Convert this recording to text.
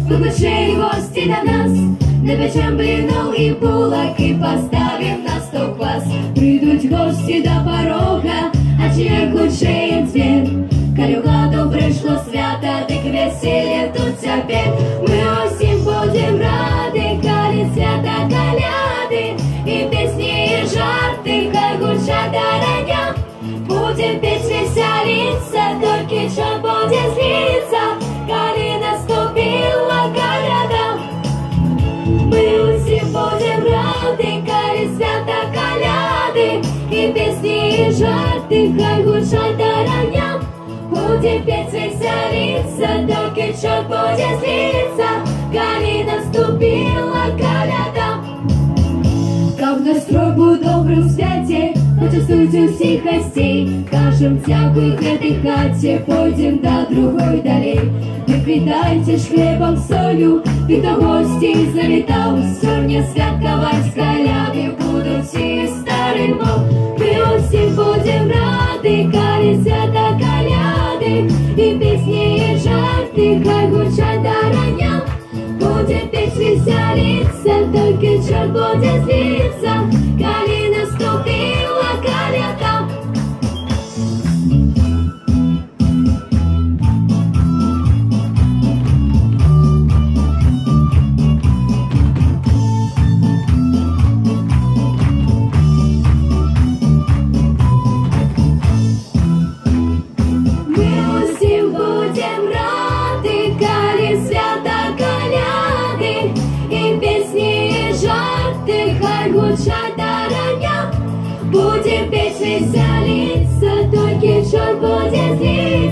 Приглашай гості до нас, напечем блинов і булаки, поставим на стол квас. Прийдуть гості до порога, а чоловік лучше як звір. Коли в хату прийшло свято, так весілля тут тепер. Ми усім будем раді, коли свято коляди, і пісні, і жарти, хай гучать до рання. Будем петь, веселиться, только чорт буде злиться, коли наступила коляда. Ми усі будем раді, коли свято коляди, і пісні, і жарти, хай гучать до рання. Будем петь, веселиться, только чорт буде злиться, коли наступила коляда. Как настрой був добрий у святі, почастуйте всіх гостей. Кажем дякую этой хаті, пойдем до другой долей. Привітайте ж хлебом, солью, ти до гостей завітав. Сьогодні святкувати коляди будуть і старий мов. Ми усім будем раді, коли свято коляди, і пісні, і жарти, хай гучать до рання. Будем петь, веселиться, только чорт буде злиться, коли наступила коляда. Ми усім будем раді, коли свято коляди, і пісні, і жарти, хай гучать до рання. Будем петь, веселиться, только чорт буде злиться.